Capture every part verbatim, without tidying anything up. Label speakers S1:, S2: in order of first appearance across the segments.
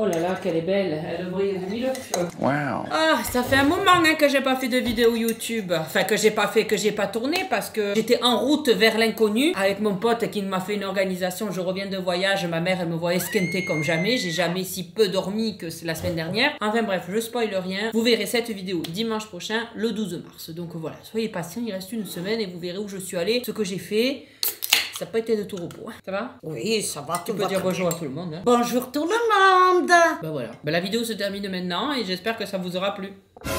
S1: Oh là là, qu'elle est belle. Elle brille de mille feux.
S2: Wow.
S1: Ah, ça fait un moment hein, que j'ai pas fait de vidéo YouTube. Enfin, que j'ai pas fait, que j'ai pas tourné parce que j'étais en route vers l'inconnu avec mon pote qui m'a fait une organisation. Je reviens de voyage. Ma mère, elle me voit esquintée comme jamais. J'ai jamais si peu dormi que la semaine dernière. Enfin bref, je spoil rien. Vous verrez cette vidéo dimanche prochain, le douze mars. Donc voilà, soyez patients. Il reste une semaine et vous verrez où je suis allée, ce que j'ai fait. Ça n'a pas été de tout repos, hein. Ça va?
S3: Oui, ça va,
S1: Tu
S3: tout
S1: peux
S3: va
S1: dire
S3: très
S1: bonjour
S3: bien.
S1: à tout le monde, hein.
S3: Bonjour tout le monde.
S1: Bah voilà. Bah la vidéo se termine maintenant et j'espère que ça vous aura plu.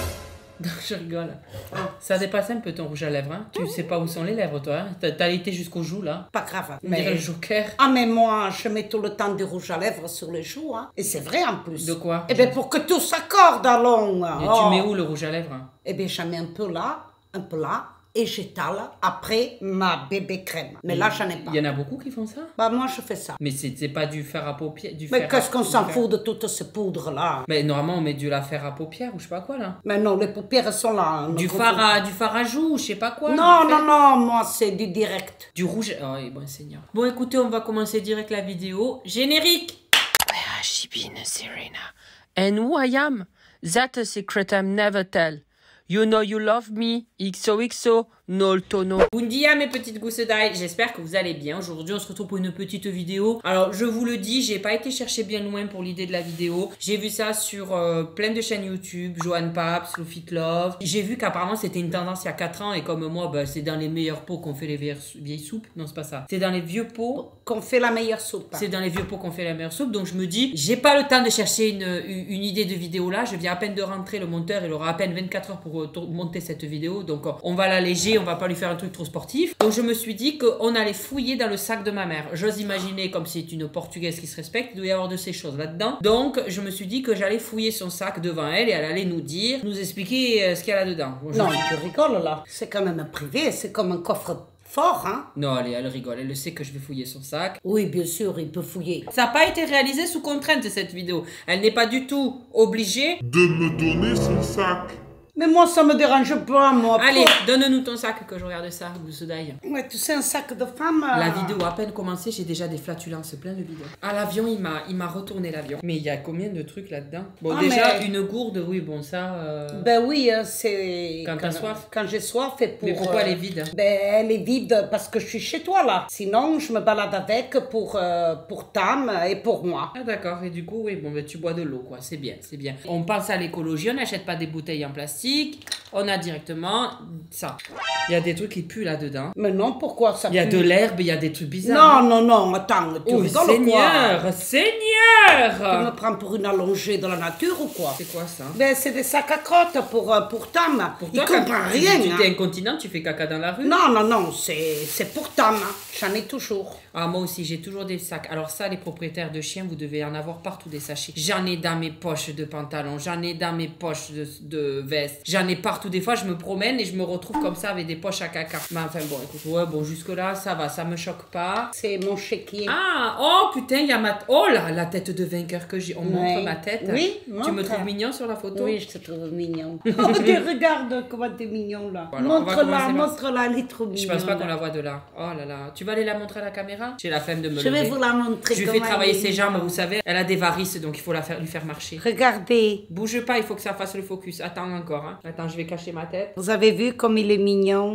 S1: Je rigole. Ça dépasse un peu ton rouge à lèvres, hein. Tu sais pas où sont les lèvres, toi, hein. T'as été jusqu'aux joues, là.
S3: Pas grave.
S1: On dirait le Joker.
S3: Ah, mais moi, je mets tout le temps du rouge à lèvres sur les joues, hein. Et c'est vrai en plus.
S1: De quoi?
S3: Eh bien, pour que tout s'accorde, allons.
S1: Et
S3: Oh.
S1: tu mets où le rouge à lèvres, hein?
S3: Eh bien, j'en mets un peu là, un peu là, et j'étale après ma bébé crème. Mais là, j'en ai pas.
S1: Il y en a beaucoup qui font ça?
S3: Bah, moi, je fais ça.
S1: Mais c'est pas du fer à paupières, du
S3: Mais
S1: fer
S3: qu'est-ce
S1: à-
S3: qu'on
S1: du
S3: s'en
S1: fer-
S3: fout de toutes ces poudres-là?
S1: Mais normalement, on met du la fer à paupières ou je sais pas quoi, là.
S3: Mais non, les paupières sont là. hein,
S1: Du
S3: ne
S1: fard
S3: confondez-
S1: à, du fard à joues, je sais pas quoi.
S3: Non,
S1: du fer-
S3: non, non, moi, c'est du direct.
S1: Du rouge. Oh, oui, bon Seigneur. Bon, écoutez, on va commencer direct la vidéo. Générique!
S4: Where has she been, Serena? And who I am? That's a secret I'm never tell. You know you love me. X O X O, no tono.
S1: Bundia mes petites gousses d'ail, j'espère que vous allez bien. Aujourd'hui on se retrouve pour une petite vidéo. Alors je vous le dis, j'ai pas été chercher bien loin pour l'idée de la vidéo. J'ai vu ça sur euh, plein de chaînes YouTube, Joanne Paps, Loufit Love. J'ai vu qu'apparemment c'était une tendance il y a quatre ans et comme moi, bah, c'est dans les meilleurs pots qu'on fait les vieilles, vieilles soupes. Non c'est pas ça. C'est dans les vieux pots.
S3: Qu'on fait la meilleure soupe.
S1: C'est dans les vieux pots qu'on fait la meilleure soupe. Donc je me dis, j'ai pas le temps de chercher une, une idée de vidéo là. Je viens à peine de rentrer, le monteur il aura à peine vingt-quatre heures pour euh, monter cette vidéo. Donc on va l'alléger, on va pas lui faire un truc trop sportif. Donc je me suis dit qu'on allait fouiller dans le sac de ma mère. J'ose imaginer, comme c'est une portugaise qui se respecte, il doit y avoir de ces choses là-dedans. Donc je me suis dit que j'allais fouiller son sac devant elle et elle allait nous dire, nous expliquer euh, ce qu'il y a là-dedans. Bon, je-
S3: Non, tu rigoles là. C'est quand même un privé, c'est comme un coffre fort, hein.
S1: Non, allez, elle rigole, elle le sait que je vais fouiller son sac.
S3: Oui, bien sûr, il peut fouiller.
S1: Ça n'a pas été réalisé sous contrainte cette vidéo. Elle n'est pas du tout obligée.
S2: De me donner son sac.
S3: Mais moi, ça me dérange pas, moi.
S1: Allez,
S3: Pour-
S1: donne-nous ton sac que je regarde ça, gousse d'ail.
S3: Ouais, tu sais, un sac de femme.
S1: La
S3: euh,
S1: vidéo a à peine commencé, j'ai déjà des flatulences, plein de vidéos. Ah, l'avion, il m'a, il m'a retourné l'avion. Mais il y a combien de trucs là-dedans? Bon,
S3: Ah,
S1: déjà,
S3: mais-
S1: une gourde, oui, bon, ça... euh,
S3: Ben oui, hein, c'est.
S1: Quand t'as soif.
S3: Quand j'ai soif, et pour.
S1: Mais pourquoi
S3: euh,
S1: elle est vide?
S3: Ben, elle est vide parce que je suis chez toi là. Sinon, je me balade avec pour, euh, pour Tam et pour moi.
S1: Ah d'accord, et du coup, oui, bon, ben, tu bois de l'eau, quoi, c'est bien, c'est bien. On pense à l'écologie, on n'achète pas des bouteilles en plastique, on a directement ça. Il y a des trucs qui puent là-dedans.
S3: Mais non, pourquoi ça
S1: Il y a
S3: pue?
S1: de l'herbe, il y a des trucs bizarres.
S3: Non, non, non, attends, tu
S1: Oh,
S3: rigoles
S1: Seigneur,
S3: quoi? Tu
S1: Seigneur!
S3: me prends pour une allongée de la nature ou quoi?
S1: C'est quoi ça?
S3: Ben, c'est des sacs à crottes pour, euh, pour Tam.
S1: Pour
S3: Il
S1: toi, quand
S3: comprend
S1: tu-
S3: rien.
S1: Tu
S3: hein.
S1: t'es incontinent, tu fais caca dans la rue?
S3: Non, non, non, c'est c'est pour Tam. J'en ai toujours.
S1: Ah, moi aussi, j'ai toujours des sacs. Alors ça, les propriétaires de chiens, vous devez en avoir partout des sachets. J'en ai dans mes poches de pantalon, j'en ai dans mes poches de, de veste, j'en ai partout. Des fois, je me promène et je me retrouve comme ça avec des poches à caca. Mais enfin, bon, écoute, ouais, bon, jusque-là, ça va, ça me choque pas.
S3: C'est mon chéquier.
S1: Ah, oh putain, il y a ma... Oh là, la tête de vainqueur que j'ai. On montre
S3: Ouais.
S1: ma tête.
S3: Oui,
S1: Tu me
S3: montre.
S1: trouves mignon sur la photo?
S3: Oui, je te trouve mignon. Oh, tu regardes comment t'es mignon là.
S1: Voilà, on va
S3: Montre-la,
S1: commencer par-
S3: montre-la, elle est trop mignonne.
S1: Je pense pas qu'on la voit de là. Oh là là. Tu vas aller la montrer à la caméra? J'ai la flemme de me
S3: Je vais
S1: lever.
S3: vous la montrer.
S1: Je lui
S3: comment
S1: fais travailler
S3: elle est
S1: ses jambes,
S3: mignonne.
S1: vous savez. Elle a des varices, donc il faut la faire, lui faire marcher.
S3: Regardez.
S1: Bouge pas, il faut que ça fasse le focus. Attends encore, hein. Attends, je vais cacher ma tête.
S3: Vous avez vu comme il est mignon?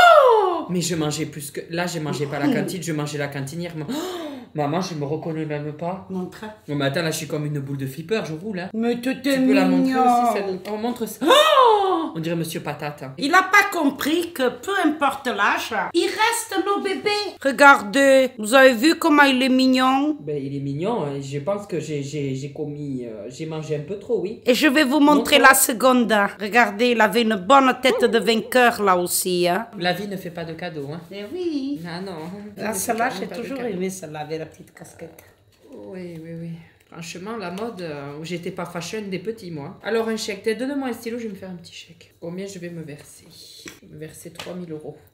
S1: Oh, mais je mangeais plus que... Là, je mangeais pas la cantine, je mangeais la cantinière. Oh, maman, je me reconnais même pas.
S3: Montre.
S1: Non, mais attends, là, je suis comme une boule de flipper, je roule, hein.
S3: Mais tu t'es
S1: Tu peux la montrer
S3: mignon.
S1: aussi, celle... On montre ça. Oh, on dirait Monsieur Patate. hein.
S3: Il n'a pas compris que peu importe l'âge, il reste nos bébés. Regardez, vous avez vu comment il est mignon?
S1: Ben, il est mignon, hein. Je pense que j'ai j'ai- j'ai commis... euh, j'ai mangé un peu trop, oui.
S3: Et je vais vous montrer
S1: Montre.
S3: la seconde. Regardez, il avait une bonne tête de vainqueur là aussi. Hein.
S1: La vie ne fait pas de cadeaux, hein.
S3: Eh oui.
S1: Ah non.
S3: Ah, celle-là, j'ai
S1: Pas de
S3: toujours
S1: cadeaux.
S3: aimé celle-là avec la petite casquette.
S1: Oui, oui, oui. Franchement, la mode, euh, où j'étais pas fashion des petits, moi. Alors, un chèque. Donne-moi un stylo, je vais me faire un petit chèque. Combien je vais me verser? Je vais me verser trois mille euros.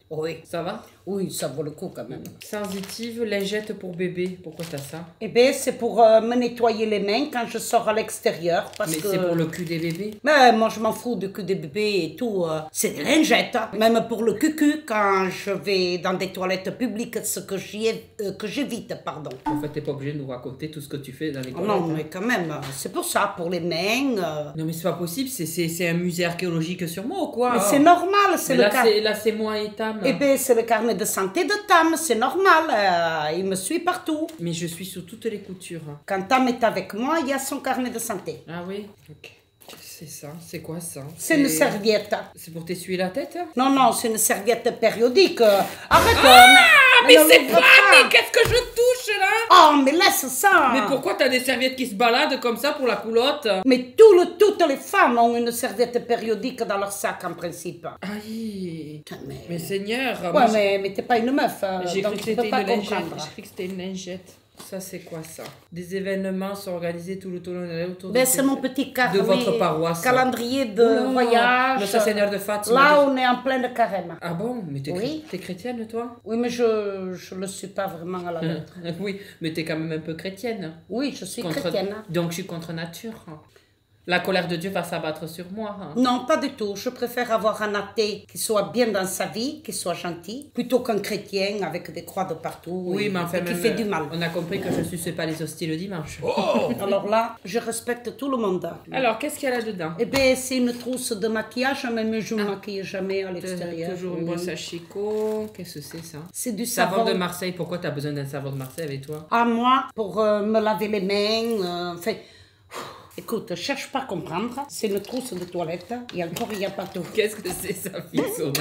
S3: Oui.
S1: Ça va?
S3: Oui, ça vaut le coup quand même.
S1: Sensitive, lingette pour bébé. Pourquoi t'as ça?
S3: Eh bien, c'est pour euh, me nettoyer les mains quand je sors à l'extérieur. Parce
S1: Mais
S3: que...
S1: c'est pour le cul des bébés.
S3: Mais moi, je m'en fous du cul des bébés et tout. euh, c'est des lingettes. Hein. Même pour le cucu, quand je vais dans des toilettes publiques, ce que j'y ai- euh, que j'évite, pardon.
S1: En fait, t'es pas obligé de nous raconter tout ce que tu fais dans les
S3: Oh
S1: toilettes.
S3: non,
S1: hein.
S3: mais quand même, euh, c'est pour ça, pour les mains. euh,
S1: Non, mais c'est pas possible. C'est- C'est c'est un musée archéologique sur moi ou quoi?
S3: Mais
S1: hein?
S3: c'est normal, c'est
S1: Mais
S3: le
S1: là,
S3: cas.
S1: c'est- là, c'est moi et Tam.
S3: Eh bien, c'est le carnet de santé de Tam, c'est normal, euh, il me suit partout.
S1: Mais je suis sur toutes les coutures. hein.
S3: Quand Tam est avec moi, il y a son carnet de santé.
S1: Ah oui? Ok. C'est ça. C'est quoi ça?
S3: C'est une serviette.
S1: C'est pour t'essuyer la tête? hein?
S3: Non, non, c'est une serviette périodique. euh, Arrête,
S1: Ah,
S3: euh,
S1: mais
S3: ne
S1: c'est
S3: l'ouvre
S1: pas!
S3: pas.
S1: Mais qu'est-ce que je touche là?
S3: Oh, mais laisse ça.
S1: Mais pourquoi t'as des serviettes qui se baladent comme ça pour la coulotte?
S3: Mais tout le- toutes les femmes ont une serviette périodique dans leur sac, en principe.
S1: Aïe!
S3: Mais,
S1: Mais Seigneur!
S3: ouais,
S1: moi,
S3: mais, mais t'es pas une meuf, hein,
S1: J'ai cru
S3: donc
S1: que
S3: tu peux
S1: c'était
S3: pas
S1: une lingette.
S3: comprendre.
S1: J'ai cru que c'était une lingette. Ça, c'est quoi ça? Des événements sont organisés tout le temps autour
S3: Ben,
S1: de,
S3: c'est mon petit carnet,
S1: de votre paroisse.
S3: calendrier de
S1: Oula,
S3: voyage.
S1: Notre Seigneur de Fatima.
S3: Là, on est en pleine carême.
S1: Ah bon? Mais t'es
S3: Oui.
S1: chrétienne, chrétienne, toi?
S3: Oui, mais je je le suis pas vraiment à la lettre.
S1: Oui, mais t'es quand même un peu chrétienne.
S3: Oui, je suis
S1: Contre-
S3: chrétienne.
S1: Donc je suis contre nature. La colère de Dieu va s'abattre sur moi. hein.
S3: Non, pas du tout. Je préfère avoir un athée qui soit bien dans sa vie, qui soit gentil, plutôt qu'un chrétien avec des croix de partout
S1: Oui,
S3: et,
S1: mais enfin,
S3: et qui
S1: même,
S3: fait du mal.
S1: on a compris que je ne suçais pas les hosties le dimanche.
S3: Alors là, je respecte tout le monde.
S1: Alors, qu'est-ce qu'il y a là-dedans?
S3: Eh bien, c'est une trousse de maquillage, mais je ne maquille jamais à l'extérieur.
S1: Ah. Toujours une
S3: Oui.
S1: brosse à chicot. Qu'est-ce que c'est ça?
S3: C'est du
S1: Savon
S3: savon.
S1: de Marseille. Pourquoi tu as besoin d'un savon de Marseille avec toi?
S3: À moi, pour euh, me laver les mains. euh, enfin, écoute, cherche pas à comprendre. C'est une trousse de toilette et encore, il n'y a pas tout.
S1: Qu'est-ce que c'est ça, fixo?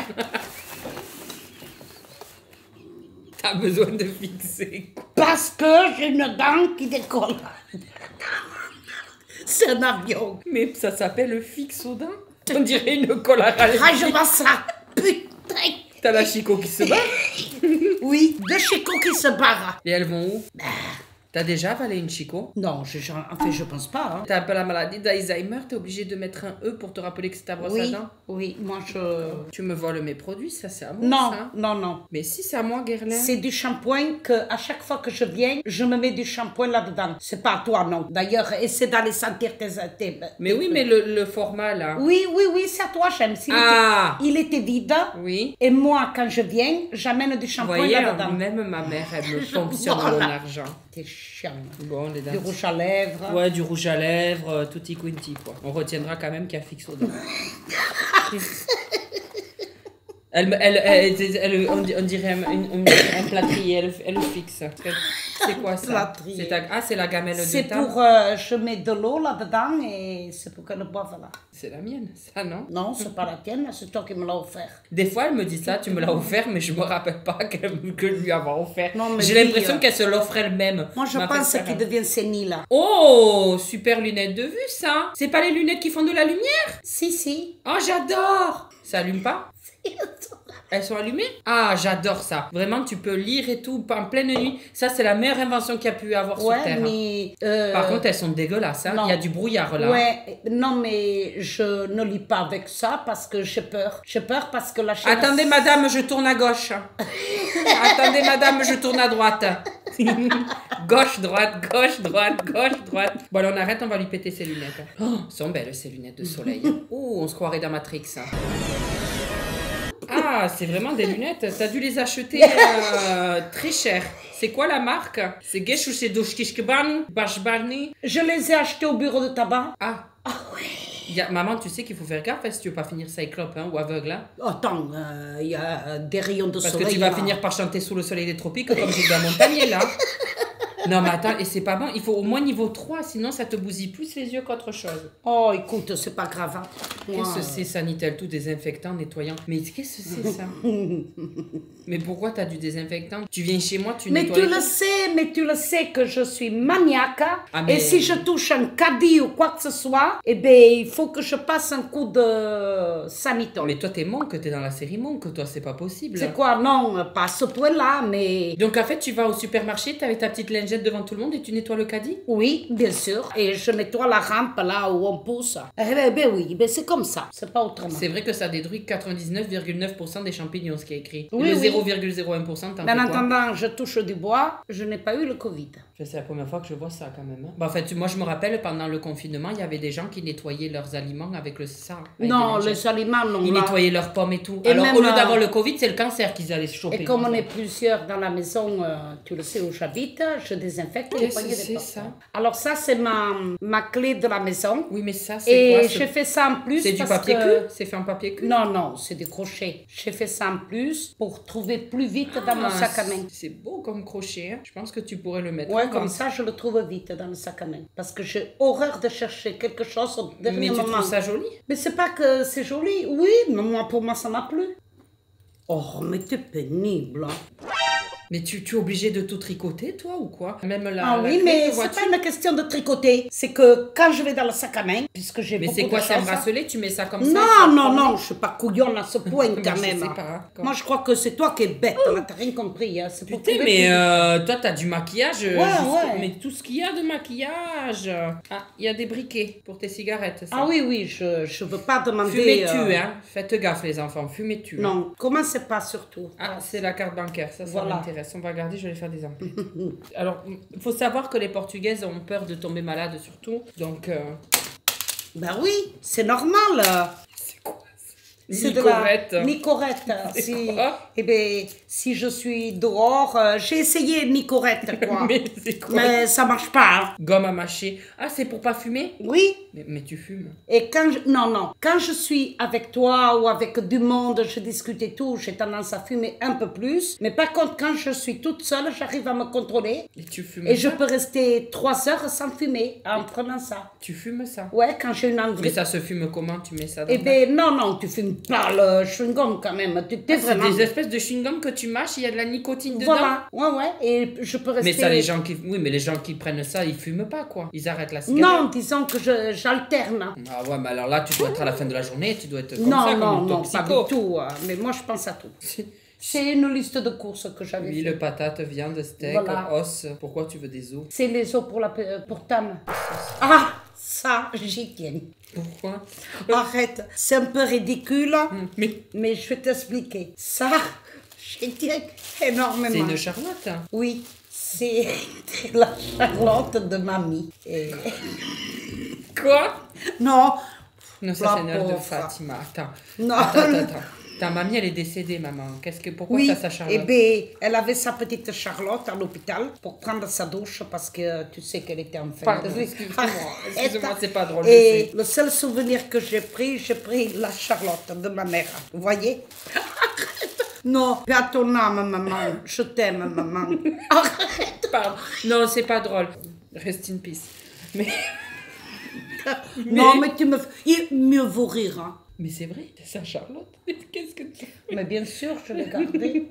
S1: T'as besoin de fixer.
S3: Parce que j'ai une dent qui décolle. C'est un avion.
S1: Mais ça s'appelle le fixodin? On dirait une colle à râler.
S3: Ah, je vois ça. Putain.
S1: T'as la chicot qui se bat?
S3: Oui, deux chicots qui se barrent.
S1: Et elles vont où? T'as déjà avalé une chicot?
S3: Non, je, je- en fait, je pense pas. hein.
S1: T'as un peu la maladie d'Alzheimer, t'es obligé de mettre un E pour te rappeler que c'est ta brosse à
S3: Oui,
S1: dents?
S3: oui, moi je...
S1: Tu me voles mes produits, ça c'est à moi
S3: Non,
S1: ça?
S3: non, non.
S1: Mais si c'est à moi, Guerlain.
S3: C'est du shampoing que à chaque fois que je viens, je me mets du shampoing là-dedans. C'est pas à toi, non. D'ailleurs, essaie d'aller sentir tes... tes-
S1: Mais oui, mais le, le format là.
S3: Oui, oui, oui, c'est à toi, James. Il,
S1: Ah.
S3: était, il était vide.
S1: Oui.
S3: Et moi, quand je viens, j'amène du
S1: Vous
S3: shampoing
S1: voyez,
S3: là-dedans.
S1: même ma mère, elle me fonctionne
S3: Voilà.
S1: mon argent.
S3: T'es chiant.
S1: Bon, les
S3: Du
S1: dames.
S3: rouge à lèvres.
S1: Ouais, du rouge à lèvres, euh, tutti quinti quoi. On retiendra quand même qu'il y a fixe au dents. Elle, me- elle, elle, elle- elle- on, di- on dirait un, une- un, un plâtrier, elle, elle le fixe. C'est quoi ça?
S3: Plâtrier.
S1: C'est ta- Ah, c'est la gamelle de
S3: C'est
S1: Tam.
S3: pour... euh, je mets de l'eau là-dedans et c'est pour qu'elle boive là.
S1: C'est la mienne, ça non?
S3: Non, c'est pas la tienne, c'est toi qui me l'as offert.
S1: Des fois, elle me dit ça, tu me l'as offert, mais je me rappelle pas que, que je lui avais offert.
S3: Non, mais
S1: J'ai
S3: dis,
S1: l'impression
S3: euh,
S1: qu'elle se l'offre elle-même.
S3: Moi, je
S1: Ma
S3: pense
S1: belle-sœur,
S3: qu'il
S1: elle-
S3: devient sénile.
S1: Oh, super lunettes de vue, ça. C'est pas les lunettes qui font de la lumière?
S3: Si, si.
S1: Oh, j'adore. Ça allume pas? Elles sont allumées? Ah, j'adore ça. Vraiment, tu peux lire et tout en pleine nuit. Ça, c'est la meilleure invention qu'il y a pu avoir sur
S3: Ouais,
S1: Terre.
S3: mais... euh,
S1: Par contre, elles sont dégueulasses. Hein.
S3: non.
S1: Il y a du brouillard là.
S3: Ouais, non, mais je ne lis pas avec ça parce que j'ai peur. J'ai peur parce que la chaîne...
S1: Attendez, madame, je tourne à gauche. Attendez, madame, je tourne à droite. Gauche, droite, gauche, droite, gauche, droite. Bon, alors on arrête, on va lui péter ses lunettes. Oh, sont belles ces lunettes de soleil. Oh, on se croirait dans Matrix. Ah, c'est vraiment des lunettes. T'as dû les acheter euh, très cher. C'est quoi la marque? C'est Gesh ou c'est Doshkishkeban? Bashbarni?
S3: Je les ai achetés au bureau de tabac.
S1: Ah. Il y a, maman, tu sais qu'il faut faire gaffe hein, si tu veux pas finir cyclope hein, ou aveugle. Hein,
S3: Attends, euh, il y a euh, des rayons de
S1: parce
S3: soleil.
S1: que tu vas
S3: là.
S1: finir par chanter sous le soleil des tropiques comme Gilbert Montagnier là. Non mais attends, et c'est pas bon, il faut au moins niveau trois, sinon ça te bousille plus les yeux qu'autre chose.
S3: Oh, écoute, c'est pas grave. hein. Moi,
S1: Qu'est-ce que c'est Sanitel, tout désinfectant, nettoyant? Mais qu'est-ce que c'est ça? Mais pourquoi t'as du désinfectant? Tu viens chez moi, tu
S3: Mais
S1: nettoies...
S3: tu le sais, mais tu le sais que je suis maniaque. hein.
S1: Ah, mais-
S3: Et si je touche un caddie ou quoi que ce soit, eh ben, il faut que je passe un coup de sanitol.
S1: Mais toi t'es monk, t'es dans la série monk, toi c'est pas possible.
S3: C'est quoi? Non, pas à ce point-là, mais...
S1: Donc en fait tu vas au supermarché, t'avais ta petite lingette jettes devant tout le monde et tu nettoies le caddie?
S3: Oui, bien sûr. Et je nettoie la rampe là où on pousse. Eh ben, ben oui, ben c'est comme ça. C'est pas autrement.
S1: C'est vrai que ça détruit quatre-vingt-dix-neuf virgule neuf pour cent des champignons, ce qui est écrit.
S3: Oui,
S1: et le
S3: oui.
S1: zéro virgule zéro un pour cent, t'en
S3: Mais en
S1: fais quoi?
S3: attendant, je touche du bois, je n'ai pas eu le Covid.
S1: C'est la première fois que je vois ça quand même. Hein. Bah, en fait, moi je me rappelle, pendant le confinement, il y avait des gens qui nettoyaient leurs aliments avec le ça. avec
S3: Non,
S1: des
S3: les aliments, non.
S1: Ils
S3: là.
S1: nettoyaient leurs pommes et tout.
S3: Et
S1: Alors
S3: même,
S1: au lieu
S3: euh,
S1: d'avoir le Covid, c'est le cancer qu'ils allaient choper.
S3: Et comme on est plusieurs dans la maison, euh, tu le sais où j'habite, je désinfecte les
S1: Qu'est-ce
S3: poignées
S1: que
S3: de
S1: c'est,
S3: porte.
S1: ça?
S3: Alors ça, c'est ma, ma clé de la maison.
S1: Oui, mais ça, c'est
S3: Et
S1: quoi ce-
S3: j'ai fait ça en plus
S1: C'est du
S3: parce
S1: papier
S3: que...
S1: cul? C'est fait en papier cul?
S3: Non, non, c'est des crochets. J'ai fait ça en plus pour trouver plus vite dans mon
S1: Ah,
S3: sac à main.
S1: C'est beau comme crochet. Hein. Je pense que tu pourrais le mettre.
S3: Ouais,
S1: en
S3: comme
S1: vente.
S3: ça, je le trouve vite dans le sac à main. Parce que j'ai horreur de chercher quelque chose au dernier
S1: Mais tu
S3: moment.
S1: trouves ça joli?
S3: Mais c'est pas que c'est joli, oui, mais moi, pour moi, ça m'a plu. Oh, mais t'es pénible. hein.
S1: Mais tu, tu es obligé de tout tricoter, toi, ou quoi? Même la.
S3: Ah
S1: la
S3: oui,
S1: clé,
S3: mais
S1: le
S3: c'est
S1: vois-tu?
S3: pas une question de tricoter. C'est que quand je vais dans le sac à main, puisque j'ai
S1: Mais
S3: beaucoup
S1: c'est quoi,
S3: de
S1: c'est un
S3: choses...
S1: bracelet? Tu mets ça comme ça?
S3: Non,
S1: ça
S3: non,
S1: prend-
S3: non, je suis pas couillonne à ce point
S1: Bah,
S3: quand
S1: je
S3: même.
S1: sais
S3: hein.
S1: pas, hein, quand-
S3: Moi, je crois que c'est toi qui es bête, là, t'as rien compris. Hein. C'est pour
S1: Putain,
S3: trouver
S1: mais
S3: plus-
S1: euh, toi, t'as du maquillage. euh,
S3: Ouais,
S1: juste-
S3: ouais.
S1: Mais tout ce qu'il y a de maquillage. Ah, il y a des briquets pour tes cigarettes, ça.
S3: Ah oui, oui, je je veux pas demander...
S1: Fumez-tu,
S3: euh,
S1: hein. Faites gaffe, les enfants. Fumez-tu. hein.
S3: Non, commencez pas surtout.
S1: Ah, c'est la carte bancaire, ça, ça
S3: Voilà.
S1: m'intéresse. On va regarder, je vais faire des emplettes. Alors, il faut savoir que les Portugaises ont peur de tomber malade, surtout. Donc, euh,
S3: Ben oui, c'est normal. euh.
S1: c'est quoi
S3: C'est
S1: Nicorette.
S3: de la Nicorette.
S1: C'est
S3: Si,
S1: quoi
S3: eh ben, si je suis dehors, euh, j'ai essayé Nicorette, quoi.
S1: Mais c'est quoi
S3: Mais ça marche pas. hein.
S1: Gomme à mâcher. Ah, c'est pour pas fumer?
S3: Oui.
S1: Mais, mais tu fumes.
S3: Et quand je... Non, non. Quand je suis avec toi ou avec du monde, je discute et tout, j'ai tendance à fumer un peu plus. Mais par contre, quand je suis toute seule, j'arrive à me contrôler.
S1: Et tu fumes
S3: Et
S1: ça
S3: je peux rester trois heures sans fumer en prenant ça.
S1: Tu fumes ça?
S3: Ouais, quand j'ai une
S1: Mais
S3: envie.
S1: ça se fume comment? Tu mets ça dans
S3: Eh
S1: ta-
S3: ben, non, non, tu fumes pas le chewing-gum quand même. Tu t'es
S1: Ah, c'est
S3: vraiment...
S1: des espèces de chewing-gum que tu mâches, il y a de la nicotine dedans.
S3: Voilà, ouais, ouais, et je peux rester...
S1: Mais ça, les gens qui... Oui, mais les gens qui prennent ça, ils fument pas, quoi. Ils arrêtent la cigarette.
S3: Non, disons que je- j'alterne.
S1: Ah ouais, mais alors là, tu dois être à la fin de la journée, tu dois être comme
S3: Non,
S1: ça,
S3: non,
S1: comme
S3: non,
S1: ton
S3: pas
S1: psycho.
S3: du tout. euh, Mais moi, je pense à tout. C'est une liste de courses que j'avais
S1: Oui,
S3: fait.
S1: le patate, viande, steak,
S3: Voilà.
S1: os. Pourquoi tu veux des os?
S3: C'est les os pour, la, pe- pour Tam. Ah, ça, j'y tiens.
S1: Pourquoi?
S3: Arrête, c'est un peu ridicule,
S1: Mais
S3: mais je vais t'expliquer. Ça, j'y tiens énormément.
S1: c'est une Charlotte.
S3: Oui, c'est la Charlotte de mamie. Et...
S1: Quoi?
S3: Non,
S1: Non, ça
S3: La
S1: c'est une œuvre de
S3: pauvre.
S1: Fatima. Attends.
S3: non.
S1: Attends, attends, attends. Ta mamie, elle est décédée, maman. Qu'est-ce que... Pourquoi
S3: Oui,
S1: t'as sa
S3: eh
S1: Charlotte?
S3: bien, elle avait sa petite Charlotte à l'hôpital pour prendre sa douche parce que tu sais qu'elle était enceinte.
S1: Pardon,
S3: Oui.
S1: excuse-moi.
S3: Arrête.
S1: Excuse-moi, c'est pas drôle, je
S3: Et
S1: sais.
S3: le seul souvenir que j'ai pris, j'ai pris la Charlotte de ma mère. Vous voyez? Arrête. Non, paix à ton âme, maman. Je t'aime, maman. Arrête.
S1: Pardon. Non, c'est pas drôle. Rest in peace. Mais...
S3: Non, mais tu me... Il mieux vaut rire, hein.
S1: Mais c'est vrai, c'est sa Charlotte. Mais qu'est-ce que tu...
S3: Mais bien sûr, je l'ai gardée.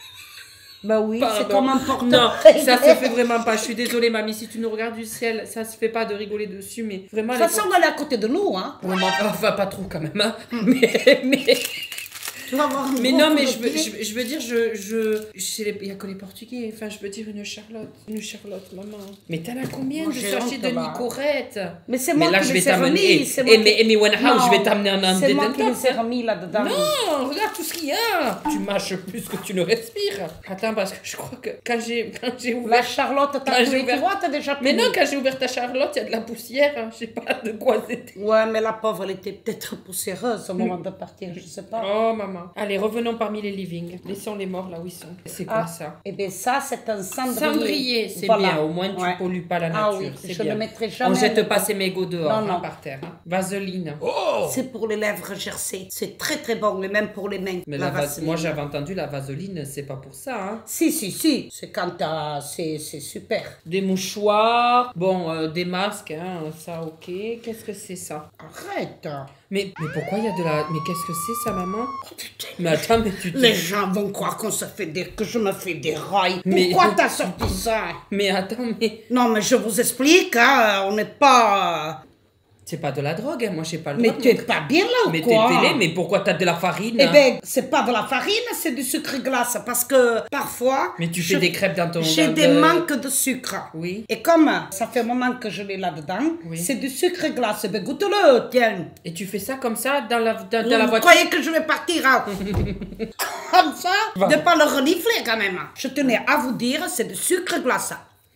S3: Bah oui, c'est
S1: Pardon.
S3: comme un portefeuille.
S1: Non, ça se fait vraiment pas. Je suis désolée, mamie, si tu nous regardes du ciel, ça se fait pas de rigoler dessus, mais vraiment...
S3: De toute façon, elle est à côté de nous, hein.
S1: Vraiment, enfin, pas trop quand même, hein. Mais... mais...
S3: Tu vas voir un
S1: Mais
S3: gros
S1: non,
S3: coup
S1: mais
S3: de
S1: je veux,
S3: pied.
S1: je, je veux dire, je, je, je les- il y a que les Portugais. Enfin, je veux dire une Charlotte, une Charlotte, maman. Mais t'en as combien
S3: Moi,
S1: de
S3: j'ai
S1: sachets
S3: honte,
S1: de
S3: là.
S1: Nicorette?
S3: Mais c'est
S1: Mais
S3: moi
S1: là,
S3: qui
S1: je
S3: les
S1: vais
S3: ai
S1: t'amener.
S3: remis.
S1: Et,
S3: c'est moi
S1: et,
S3: qui-
S1: mais, et mais One House,
S3: Non,
S1: je vais t'amener en un
S3: c'est moi qui
S1: détenteur.
S3: les ai remis là-dedans.
S1: Non, regarde tout ce qu'il y a. Tu mâches plus que tu ne respires. Attends, parce que je crois que quand j'ai quand j'ai
S3: La
S1: ouvert...
S3: Charlotte,
S1: Quand
S3: t'as
S1: j'ai
S3: trouvé,
S1: ouvert-
S3: tu vois, t'as déjà
S1: Mais
S3: pris.
S1: non, quand j'ai ouvert ta Charlotte, il y a de la poussière. hein. Je sais pas de quoi c'était.
S3: Ouais, mais la pauvre, elle était peut-être poussiéreuse au moment de partir, je sais pas.
S1: Oh, maman. Allez, revenons parmi les livings. Laissons les morts là où ils sont. C'est quoi
S3: Ah,
S1: ça?
S3: Eh bien, ça, c'est un cendrier.
S1: Cendrier, c'est
S3: Voilà.
S1: bien. Au moins, tu
S3: Ouais.
S1: pollues pas la
S3: Ah
S1: nature.
S3: oui,
S1: c'est
S3: je
S1: bien.
S3: ne mettrai
S1: On
S3: jamais.
S1: jette pas ces mégots dehors,
S3: Non,
S1: hein,
S3: non.
S1: par terre. hein. Vaseline.
S3: C'est pour les lèvres gercées. C'est très très bon, et même pour les mains.
S1: Mais
S3: la
S1: la vas-
S3: vaseline.
S1: moi, j'avais entendu la vaseline, c'est pas pour ça. Hein.
S3: Si, si, si. C'est quand t'as. C'est c'est super.
S1: Des mouchoirs, bon, euh, des masques, hein, ça, ok. Qu'est-ce que c'est ça?
S3: Arrête.
S1: Mais, mais pourquoi il y a de la... Mais qu'est-ce que c'est ça, maman? Mais attends, mais tu te...
S3: Les gens vont croire qu'on se fait des... que je me fais des rails.
S1: Mais-
S3: Pourquoi t'as sorti ça?
S1: Mais attends, mais...
S3: Non, mais je vous explique, hein, on n'est pas...
S1: C'est pas de la drogue, hein. Moi j'ai pas le
S3: Mais
S1: droit. de
S3: tu es
S1: montrer.
S3: pas bien là ou
S1: Mais
S3: quoi?
S1: t'es télé, mais pourquoi t'as de la farine?
S3: Eh ben, c'est pas de la farine, c'est du sucre glace. Parce que parfois.
S1: Mais tu
S3: je-
S1: fais des crêpes dans ton...
S3: J'ai
S1: dans
S3: des
S1: de-
S3: manques de sucre.
S1: Oui.
S3: Et comme ça fait un moment que je l'ai là-dedans,
S1: Oui.
S3: c'est du sucre glace. Eh ben, goûte-le, tiens.
S1: Et tu fais ça comme ça dans la, dans, dans la
S3: Vous
S1: voiture?
S3: croyez que je vais partir hein? Comme ça?
S1: Va.
S3: De pas le renifler quand même. Je tenais à vous dire, c'est du sucre glace.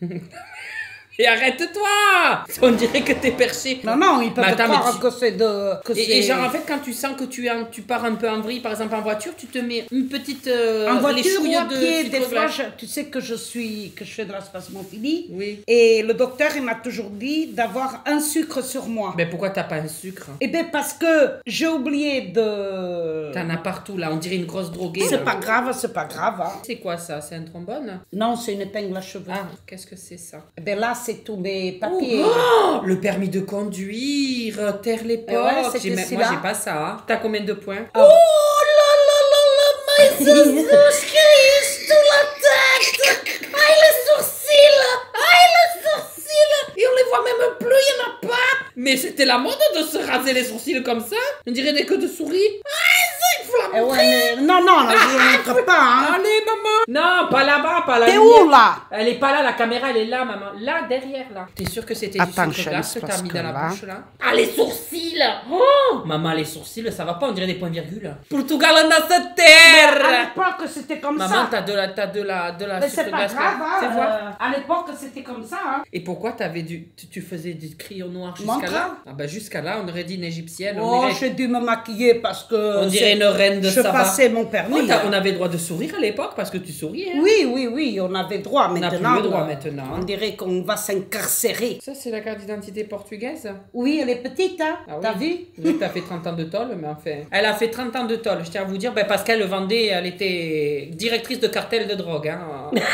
S1: Et arrête-toi! On dirait que t'es perché.
S3: Non, non, ils peuvent
S1: Mais attends,
S3: croire
S1: mais tu-
S3: que c'est de... Que
S1: Et,
S3: c'est-
S1: et genre, en fait, quand tu sens que tu, es en- tu pars un peu en vrille, par exemple en voiture, tu te mets une petite... euh,
S3: En
S1: les
S3: voiture ou
S1: chouilles
S3: à
S1: de
S3: pied,
S1: sucre
S3: des fois,
S1: glace.
S3: je- tu sais que je suis, que je fais de l'espacemophilie.
S1: Oui.
S3: Et le docteur, il m'a toujours dit d'avoir un sucre sur moi.
S1: Mais pourquoi t'as pas un sucre?
S3: Eh bien, parce que j'ai oublié de...
S1: T'en as partout, là. On dirait une grosse droguée.
S3: C'est
S1: là.
S3: pas grave, c'est pas grave. hein.
S1: C'est quoi ça? C'est un trombone?
S3: Non, c'est une épingle à cheveux.
S1: Ah, qu'est-ce que c'est ça?
S3: Eh bien, là, c'est tous mes papiers.
S1: Oh, le permis de conduire, terre l'époque.
S3: Eh ouais, c'était
S1: J'ai même-
S3: celui-là.
S1: moi, j'ai pas ça. Hein. T'as combien de points?
S3: Oh là là là là, mais Jesus Christ, tout la tête. Aïe, les sourcils. Aïe, les sourcils. Et on les voit même plus, il n'y en a pas.
S1: Mais c'était la mode de se raser les sourcils comme ça. On dirait des queues de souris.
S3: Eh ouais, mais- Non, non, non, je ne montre pas. Hein.
S1: Allez, maman. Non, pas là-bas, pas là.
S3: T'es où, là?
S1: Elle est pas là, la caméra, elle est là, maman. Là, derrière, là. T'es sûre que c'était du
S3: Attends,
S1: sucre glace que
S3: chérie,
S1: t'as mis
S3: parce
S1: dans la
S3: que là-
S1: bouche, là? Ah, les sourcils. Oh maman, les sourcils, ça va pas, on dirait des points-virgules. Portugal dans cette
S3: À
S1: terre.
S3: l'époque, c'était comme
S1: Maman,
S3: ça.
S1: t'as de la, t'as de la, de la
S3: Mais
S1: sucre
S3: c'est pas
S1: glace.
S3: grave,
S1: là. Fais
S3: hein.
S1: voir.
S3: euh, à l'époque, c'était comme ça. Hein.
S1: Et pourquoi t'avais du, tu, tu faisais du crayon noir jusqu'à
S3: Montre.
S1: là? Ah bah jusqu'à là, on aurait dit une égyptienne. on
S3: Oh,
S1: dirait,
S3: j'ai dû me maquiller parce que...
S1: on dirait
S3: c'est-
S1: une reine de
S3: Je
S1: Saba.
S3: passais mon
S1: Oh,
S3: permis.
S1: t'as-
S3: hein.
S1: on avait le droit de sourire à l'époque parce que tu souriais. Hein?
S3: Oui, oui, oui, on avait droit
S1: n'a
S3: maintenant.
S1: plus le droit
S3: euh,
S1: maintenant, hein.
S3: On dirait qu'on va s'incarcérer.
S1: Ça, c'est la carte d'identité portugaise.
S3: Oui, elle est petite, hein.
S1: Ah oui.
S3: T'as vu?
S1: Oui, t'as fait trente ans de tôle, mais enfin... Elle a fait trente ans de tôle, je tiens à vous dire, ben, parce qu'elle vendait, elle était directrice de cartel de drogue. Hein.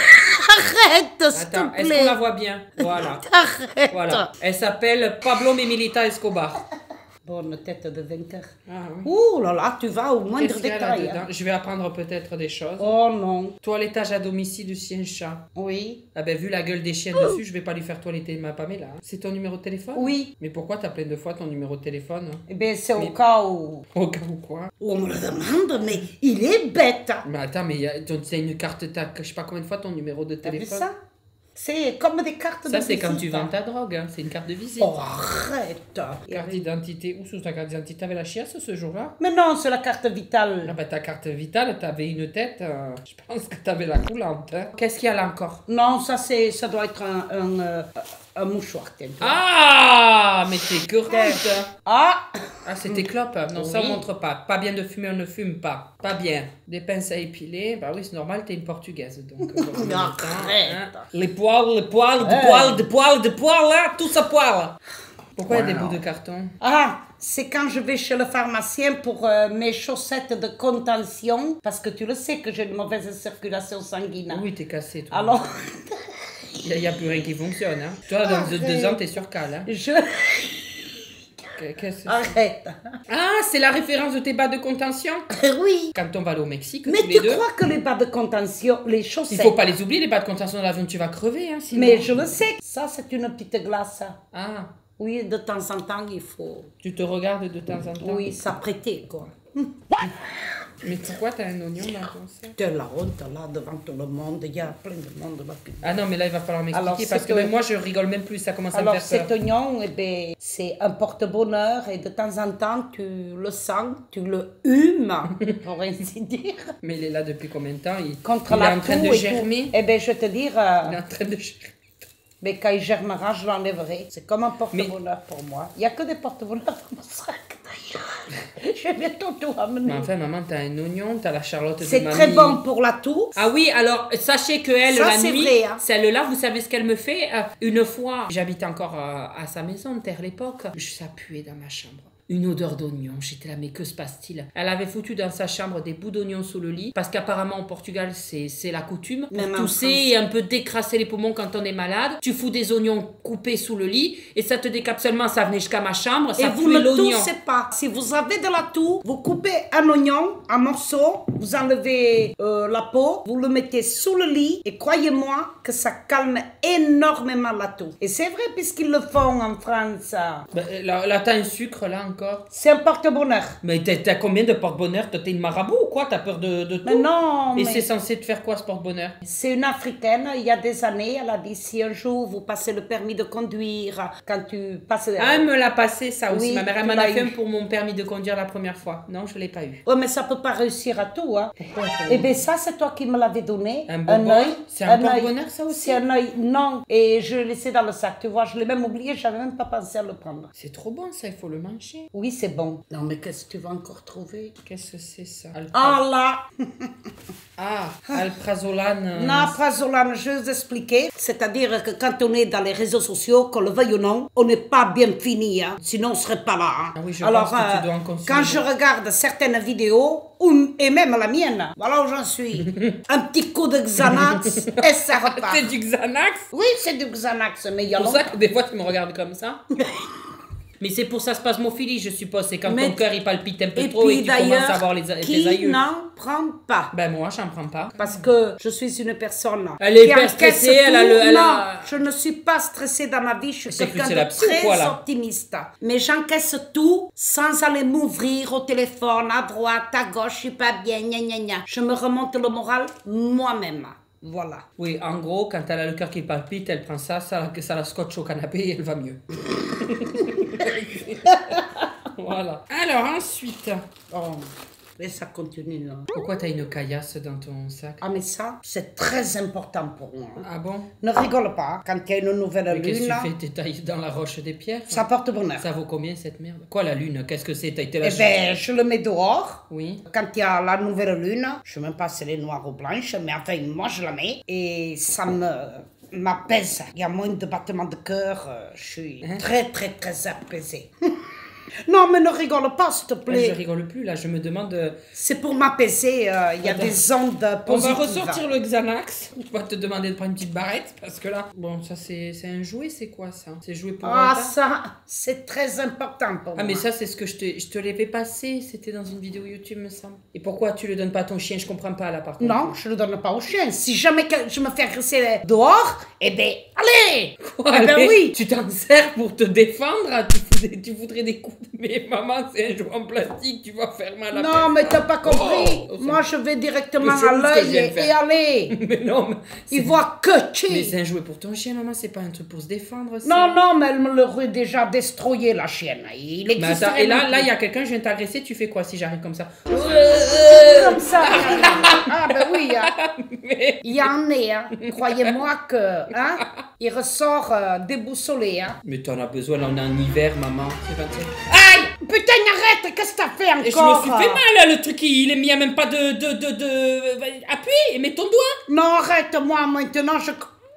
S3: Arrête, s'il
S1: Attends,
S3: te
S1: est-ce qu'on
S3: plaît.
S1: la voit bien? Voilà.
S3: Arrête.
S1: Voilà. Elle s'appelle Pablo Memilita Escobar.
S3: Bonne tête de vainqueur.
S1: Ah oui.
S3: Ouh là là, tu vas au moindre
S1: Qu'est-ce qu'il y a
S3: détail.
S1: là-dedans?
S3: hein.
S1: Je vais apprendre peut-être des choses.
S3: Oh non.
S1: Toilettage à domicile du chien-chat.
S3: Oui.
S1: Ah ben, vu la gueule des chiens dessus, je vais pas lui faire toiletter ma Pamela. hein. C'est ton numéro de téléphone?
S3: Oui.
S1: Mais pourquoi t'as plein de fois ton numéro de téléphone?
S3: Eh bien, c'est au
S1: Mais-
S3: cas où...
S1: Au cas où quoi?
S3: où on me le demande, mais il est bête. hein.
S1: Mais attends, mais il y a, tu as une carte, t'as je sais pas combien de fois ton numéro de
S3: T'as vu
S1: téléphone?
S3: ça? C'est comme des cartes de
S1: Ça, c'est quand
S3: visite.
S1: tu vends ta drogue, hein. C'est une carte de visite.
S3: Oh, arrête.
S1: Carte d'identité. Où sous ta carte d'identité? T'avais la chiasse ce jour-là?
S3: Mais non, c'est la carte vitale.
S1: Ah bah ta carte vitale, t'avais une tête, euh, je pense que t'avais la coulante. Hein. Qu'est-ce qu'il y a là encore?
S3: Non, ça c'est, ça doit être un, un, euh, un mouchoir. tiens.
S1: Ah, mais t'es écœurante.
S3: Ah,
S1: Ah, c'est tes clopes? Non, ça on
S3: Oui.
S1: montre pas. Pas bien de fumer, on ne fume pas. Pas bien. Des pinces à épiler, bah oui, c'est normal, t'es une portugaise. Donc, euh, en même temps,
S3: Arrête.
S1: hein. Les poils, les poils, des
S3: Hey.
S1: poils, des poils, des poils, là, tout ça poil. Pourquoi il y a des bouts de carton?
S3: ah, c'est quand je vais chez le pharmacien pour euh, mes chaussettes de contention, parce que tu le sais que j'ai une mauvaise circulation sanguine.
S1: Oui, t'es cassé, toi.
S3: Alors,
S1: Il n'y a, plus rien qui fonctionne. Hein. Toi, dans deux, deux ans, t'es sur cale. Hein.
S3: je...
S1: Que- qu'est-ce que-
S3: Arrête.
S1: Ah, c'est la référence de tes bas de contention?
S3: Oui.
S1: Quand on va aller au Mexique,
S3: Mais
S1: tous les
S3: tu
S1: deux.
S3: crois que les bas de contention, les
S1: Il
S3: chaussettes...
S1: faut pas les oublier, les bas de contention dans l'avion, tu vas crever. Hein, sinon.
S3: Mais je le sais. Ça, c'est une petite glace.
S1: Ah,
S3: Oui, de temps en temps, il faut...
S1: tu te regardes de temps en temps.
S3: Oui, s'apprêter, quoi.
S1: Mais pourquoi t'as un oignon dans ton sein?
S3: T'as la honte, là, devant tout le monde. Il y a plein de monde là.
S1: Ah non, mais là, il va falloir
S3: Alors,
S1: m'expliquer parce
S3: c'est
S1: que
S3: que-
S1: même moi, je rigole même plus. Ça commence
S3: Alors,
S1: à me faire
S3: cet
S1: peur.
S3: oignon, eh ben, c'est un porte-bonheur et de temps en temps, tu le sens, tu le humes, pour ainsi dire,
S1: Mais il est là depuis combien de temps? Il,
S3: contre
S1: il
S3: la
S1: est en train
S3: toux
S1: de
S3: et tout.
S1: germer.
S3: Eh bien, je vais te dire,
S1: Il est
S3: euh,
S1: en train de germer.
S3: mais quand il germera, je l'enlèverai. C'est comme un porte-bonheur pour moi. Il n'y a que des porte-bonheurs dans mon sac, d'ailleurs. Je vais bientôt tout
S1: Mais
S3: amener.
S1: enfin, maman, t'as un oignon, t'as la Charlotte de
S3: C'est
S1: mamie.
S3: très bon pour la toux.
S1: Ah oui, alors sachez que elle,
S3: Ça,
S1: la
S3: c'est
S1: nuit,
S3: vrai, hein.
S1: celle-là, vous savez ce qu'elle me fait? Euh, Une fois, j'habitais encore euh, à sa maison, terre l'époque, ça puait dans ma chambre. une odeur d'oignon. J'étais là, mais que se passe-t-il? Elle avait foutu dans sa chambre des bouts d'oignon sous le lit, parce qu'apparemment au Portugal, c'est la coutume. Pour
S3: Même en
S1: tousser
S3: France.
S1: et un peu décrasser les poumons quand on est malade, tu fous des oignons coupés sous le lit, et ça te décape seulement, ça venait jusqu'à ma chambre, ça
S3: Et vous
S1: puait
S3: ne
S1: l'oignon.
S3: toussez pas. Si vous avez de la toux, vous coupez un oignon en morceaux, vous enlevez euh, la peau, vous le mettez sous le lit et croyez-moi que ça calme énormément la toux. Et c'est vrai puisqu'ils le font en France.
S1: Ben, là, là t'as un sucre, là, encore.
S3: C'est un porte-bonheur.
S1: Mais t'as t'as combien de porte-bonheur? T'es une marabout ou quoi? T'as peur de, de tout?
S3: Mais non,
S1: Et
S3: mais
S1: c'est censé te faire quoi, ce porte-bonheur?
S3: c'est une Africaine, il y a des années, elle a dit si un jour vous passez le permis de conduire, quand tu passes...
S1: Ah, elle me l'a passé, ça aussi.
S3: Oui,
S1: Ma mère, elle
S3: tu
S1: m'en
S3: l'as
S1: a fait
S3: eu.
S1: un pour mon permis de conduire la première fois. Non, je l'ai pas eu.
S3: Ouais, mais ça peut pas réussir à tout, hein.
S1: Pourquoi?
S3: Eh bien, ça, c'est toi qui me l'avais donné.
S1: Un bonbon?
S3: œil.
S1: C'est un
S3: œil.
S1: porte-bonheur, ça aussi?
S3: C'est un œil, non. Et je l'ai laissé dans le sac, tu vois. Je l'ai même oublié, j'avais même pas pensé à le prendre.
S1: C'est trop bon, ça, il faut le manger.
S3: Oui, c'est bon. Non, mais qu'est-ce que tu vas encore trouver?
S1: Qu'est-ce que c'est, ça? Alpra-
S3: Ah là!
S1: Ah, alprazolam. euh,
S3: Non, Prazolam, je vais vous expliquer. C'est-à-dire que quand on est dans les réseaux sociaux, qu'on le veuille ou non, on n'est pas bien fini, hein. Sinon on serait pas là. Hein.
S1: Ah oui, je
S3: Alors,
S1: pense que tu
S3: euh,
S1: dois en consommer
S3: quand je regarde certaines vidéos, ou- et même la mienne, voilà où j'en suis. Un petit coup de Xanax et ça repart.
S1: C'est du Xanax?
S3: Oui, c'est du Xanax, mais il y a
S1: C'est pour ça
S3: longtemps.
S1: que des fois tu me regardes comme ça. Mais c'est pour sa spasmophilie, je suppose. C'est quand
S3: Mais-
S1: ton cœur il palpite un peu
S3: Et
S1: trop et
S3: puis
S1: que tu commences
S3: d'ailleurs,
S1: à voir les, tes
S3: qui
S1: aïeux.
S3: n'en prend pas?
S1: Ben moi, j'en prends pas.
S3: Parce que je suis une personne.
S1: Elle est
S3: qui
S1: hyper
S3: encaisse
S1: stressée, elle a
S3: tout.
S1: le- elle
S3: non,
S1: a-
S3: je ne suis pas stressée dans ma vie, je suis
S1: C'est que
S3: quelqu'un
S1: c'est
S3: de
S1: la psy ou
S3: très
S1: quoi, là?
S3: optimiste. Mais j'encaisse tout sans aller m'ouvrir au téléphone, à droite, à gauche, je suis pas bien, gna gna gna. Je me remonte le moral moi-même. Voilà.
S1: Oui, en gros, quand elle a le cœur qui palpite, elle prend ça, ça, ça la scotche au canapé et elle va mieux. Voilà. Alors ensuite,
S3: Oh, et ça continue. Là.
S1: pourquoi t'as une caillasse dans ton sac?
S3: Ah, mais ça, c'est très important pour moi.
S1: Ah bon?
S3: Ne rigole pas, quand il y a une nouvelle
S1: Mais qu'est-ce que
S3: lune,
S1: tu fais? T'es taillé dans la roche des pierres?
S3: ça porte bonheur.
S1: Ça vaut combien cette merde? Quoi la lune? Qu'est-ce que c'est? T'as été là?
S3: Eh ben, je le mets dehors.
S1: Oui.
S3: Quand il y a la nouvelle lune, je ne sais même pas si elle est noire ou blanche, mais enfin, moi je la mets et ça me m'apaise. Il y a moins de battements de cœur, euh, je suis
S1: Hein?
S3: très très très apaisée. Non, mais ne rigole pas, s'il te
S1: Là, je
S3: plaît.
S1: rigole plus, là, je me demande... euh,
S3: C'est pour m'apaiser, euh, il y a
S1: Attends.
S3: des ondes
S1: On
S3: positives.
S1: va ressortir le Xanax. On va te demander de prendre une petite barrette, parce que là... Bon, ça, c'est c'est un jouet, c'est quoi, ça? C'est jouet pour
S3: Ah,
S1: un tas?
S3: ça, c'est très important pour
S1: Ah,
S3: moi.
S1: mais ça, c'est ce que je te, je te l'avais passé. C'était dans une vidéo YouTube, me semble. Et pourquoi tu le donnes pas à ton chien? Je comprends pas, là, par contre.
S3: Non, je ne le donne pas au chien. Si jamais que je me fais agresser dehors, eh ben, allez.
S1: Quoi,
S3: Eh ben
S1: allez,
S3: oui.
S1: Tu t'en sers pour te défendre? Tu, foudrais, tu voudrais des coups. Mais maman, c'est un jouet en plastique, tu vas faire mal à
S3: Non, mais t'as pas compris.
S1: Oh,
S3: Moi, je vais directement
S1: Mais c'est
S3: à
S1: où ce que je
S3: l'œil
S1: viens de
S3: et,
S1: faire?
S3: et allez.
S1: Mais non, mais...
S3: Il
S1: c'est-
S3: voit que
S1: Mais
S3: tu.
S1: c'est un jouet pour ton chien, maman, c'est pas un truc pour se défendre, ça.
S3: Non, non, mais elle me l'aurait déjà destroyé, la chienne. Il
S1: Mais
S3: existe.
S1: attends, et là, là, il y a quelqu'un, je viens t'agresser, tu fais quoi si j'arrive comme ça?
S3: Comme ça. Ah, ben oui. Hein.
S1: Mais...
S3: Il y en est, hein. Croyez-moi que. Hein, il ressort euh, déboussolé. Hein.
S1: Mais t'en as besoin, là, on est en hiver, maman. C'est pas ça.
S3: Aïe! Putain, arrête! Qu'est-ce que t'as fait encore?
S1: Et je me suis fait mal, là, le truc, il est mis à même pas de... de, de, de... Appuie, mets ton doigt.
S3: Non, arrête-moi maintenant, je...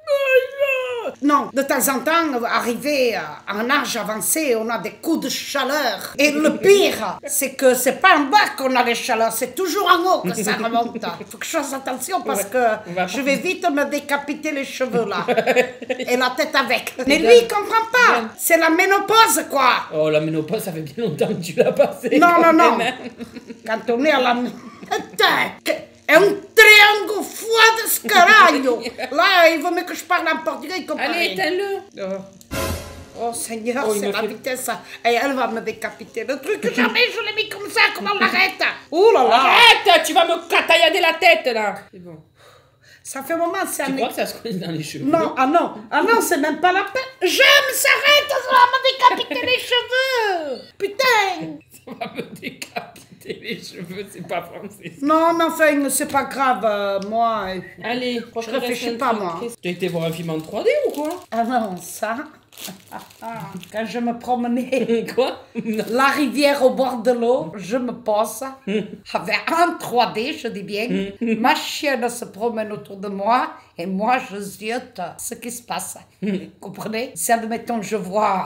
S3: Non, de temps en temps, arrivé à un âge avancé, on a des coups de chaleur. Et le pire, c'est que c'est pas en bas qu'on a les chaleurs, c'est toujours en haut que ça remonte. Il faut que je fasse attention parce que
S1: on va-
S3: je vais vite me décapiter les cheveux là. Et la tête avec. Mais lui, il comprend pas. C'est la ménopause, quoi.
S1: Oh, la ménopause, ça fait bien longtemps que tu l'as passé.
S3: Non,
S1: quand
S3: non, non.
S1: même, hein.
S3: Quand on est à la... Putain, è un triangle foie de scaragno. Là, il vaut mieux que je parle en portugais, il comprend
S1: Allez,
S3: rien.
S1: éteins-le. Oh.
S3: Oh Seigneur,
S1: Oh, il
S3: c'est
S1: me
S3: la
S1: fait-
S3: vitesse. Et elle va me décapiter. Le truc, jamais je l'ai mis comme ça, comment on l'arrête? Ouh là là.
S1: Arrête, tu vas me cataillader la tête, là. C'est bon.
S3: Ça fait un moment, c'est
S1: Tu
S3: un...
S1: crois que ça se colle dans les cheveux?
S3: Non, ah non, ah non, c'est même pas la peine. J'aime, s'arrête, ça va me décapiter les cheveux. Putain.
S1: Ça va me décapiter les cheveux, c'est pas français.
S3: Non, mais enfin, c'est pas grave, euh, moi... euh,
S1: Allez,
S3: Je réfléchis pas, moi.
S1: Tu as été voir un film en trois D ou quoi?
S3: Ah non, ça... Quand je me promenais...
S1: Quoi? Non.
S3: La rivière au bord de l'eau, je me pose avec un trois D, je dis bien. Ma chienne se promène autour de moi et moi je ziote ce qui se passe. Vous comprenez? Si admettons je vois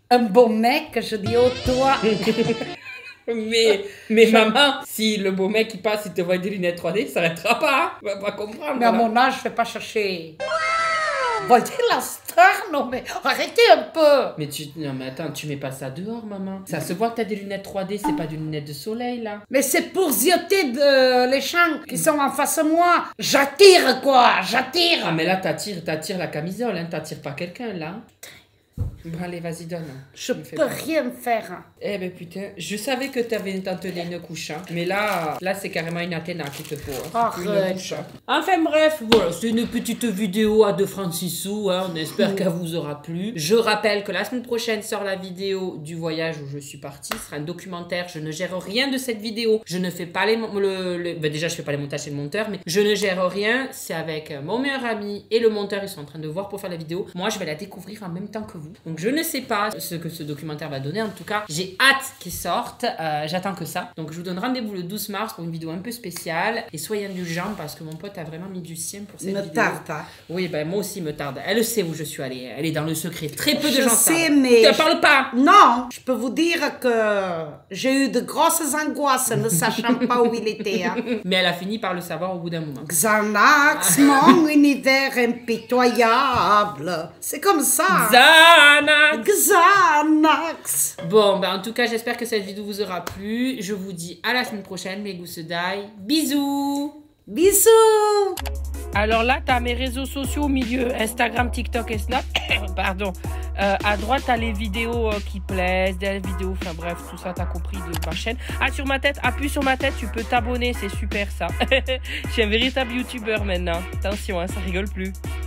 S3: Un beau mec, je dis, oh toi.
S1: Mais, mais maman, si le beau mec qui passe, il te voit des lunettes trois D, il s'arrêtera pas. Hein. Il va pas comprendre.
S3: Mais à
S1: voilà.
S3: mon âge, je ne vais pas chercher. Voyez la star, non mais arrêtez un peu.
S1: Mais tu, non mais attends, tu mets pas ça dehors, maman. Ça se voit que t'as des lunettes trois D, c'est pas des lunettes de soleil, là.
S3: Mais c'est pour zioter de les gens qui sont en face de moi. J'attire quoi, j'attire.
S1: Ah mais là, t'attires, t'attires la camisole, hein. T'attires pas quelqu'un, là. Bon, allez, vas-y, donne.
S3: Je
S1: Me fais
S3: peux
S1: pas.
S3: rien faire.
S1: Eh ben putain, je savais que t'avais tenté une couche, hein. Mais là, là c'est carrément une Athéna qu'il te faut. Hein. Une
S3: Arrête.
S1: couche, hein. Enfin bref, voilà, c'est une petite vidéo à deux francs six sous, hein. On espère qu'elle vous aura plu. Je rappelle que la semaine prochaine sort la vidéo du voyage où je suis partie. Ce sera un documentaire, je ne gère rien de cette vidéo. Je ne fais pas les... Le, le... Ben déjà, je fais pas les montages et le monteur, mais je ne gère rien. C'est avec mon meilleur ami et le monteur, ils sont en train de voir pour faire la vidéo. Moi, je vais la découvrir en même temps que vous. Donc je ne sais pas ce que ce documentaire va donner. En tout cas, j'ai hâte qu'il sorte. Euh, J'attends que ça. Donc, je vous donne rendez-vous le douze mars pour une vidéo un peu spéciale. Et soyez indulgents parce que mon pote a vraiment mis du sien pour cette
S3: Me
S1: vidéo.
S3: tarde. Hein.
S1: Oui, ben moi aussi, il me tarde. Elle sait où je suis allée. Elle est dans le secret. Très peu de
S3: Je
S1: gens
S3: sais,
S1: savent.
S3: mais-
S1: Tu ne parles pas.
S3: Non, je peux vous dire que j'ai eu de grosses angoisses ne sachant pas où il était. Hein.
S1: Mais elle a fini par le savoir au bout d'un moment.
S3: Xanax, mon univers impitoyable. C'est comme ça.
S1: Zana.
S3: Xanax.
S1: Bon, ben en tout cas, j'espère que cette vidéo vous aura plu. Je vous dis à la semaine prochaine, mes gousses d'ail. Bisous.
S3: Bisous.
S4: Alors là, tu as mes réseaux sociaux au milieu, Instagram, TikTok et Snap. Pardon. Euh, à droite, tu as les vidéos euh, qui plaisent, des vidéos, enfin bref, tout ça, tu as compris de ma chaîne. Ah, sur ma tête, appuie sur ma tête, tu peux t'abonner, c'est super ça. Je suis un véritable youtubeur maintenant. Attention, hein, ça rigole plus.